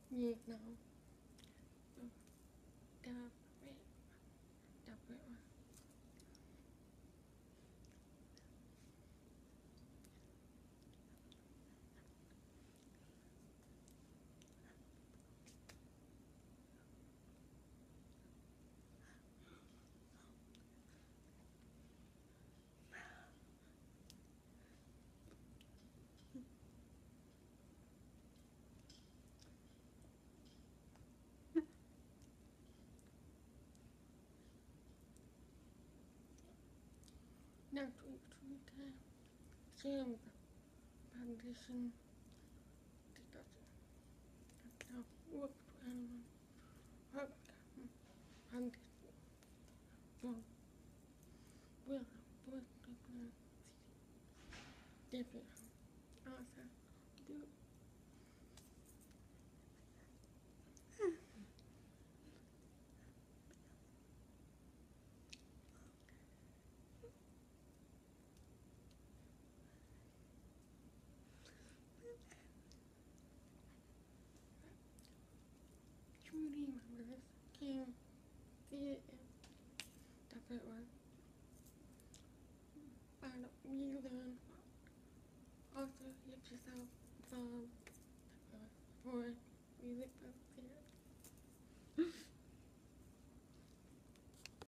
nhiệt độ đặc biệt đặc biệt đặc biệt chúng ta xem foundation that work work foundation will work different also do truly members can see it different one but you learn also get yourself for music here